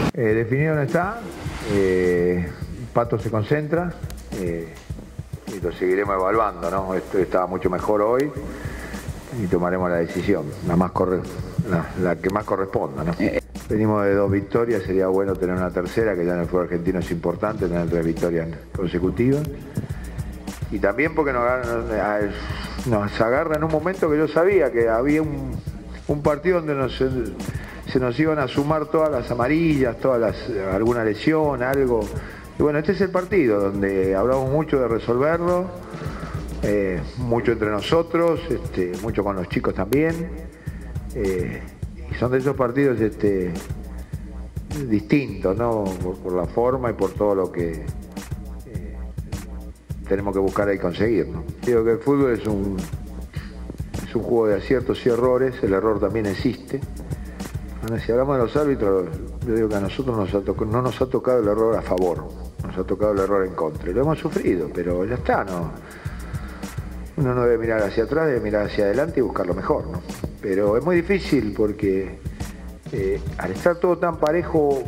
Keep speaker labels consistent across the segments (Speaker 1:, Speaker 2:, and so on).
Speaker 1: Definido no está, Pato se concentra y lo seguiremos evaluando, ¿no? Esto estaba mucho mejor hoy y tomaremos la decisión, la que más corresponda, ¿no? Venimos de 2 victorias, sería bueno tener una tercera, que ya en el fútbol argentino es importante, tener 3 victorias consecutivas. Y también porque nos agarra en un momento que yo sabía que había un partido donde se nos iban a sumar todas las amarillas, alguna lesión, algo. Y bueno, este es el partido donde hablamos mucho de resolverlo, mucho entre nosotros, mucho con los chicos también. Y son de esos partidos distintos, ¿no? Por la forma y por todo lo que tenemos que buscar y conseguir, ¿no? Digo que el fútbol es un juego de aciertos y errores, el error también existe. Ahora, si hablamos de los árbitros, yo digo que a nosotros no nos ha tocado el error a favor, nos ha tocado el error en contra. Y lo hemos sufrido, pero ya está, ¿no? Uno no debe mirar hacia atrás, debe mirar hacia adelante y buscar lo mejor, ¿no? Pero es muy difícil porque al estar todo tan parejo,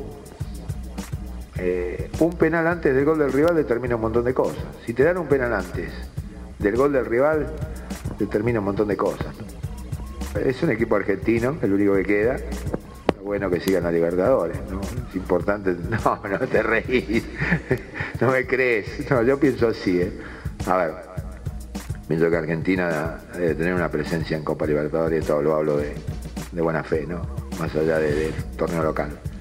Speaker 1: un penal antes del gol del rival determina un montón de cosas. Si te dan un penal antes del gol del rival, determina un montón de cosas, ¿no? Es un equipo argentino, el único que queda. Bueno que sigan a Libertadores, ¿no? Es importante. No te reís. No me crees. No, yo pienso así, ¿eh? A ver, pienso que Argentina debe tener una presencia en Copa Libertadores, y todo lo hablo de buena fe, ¿no? Más allá del torneo local.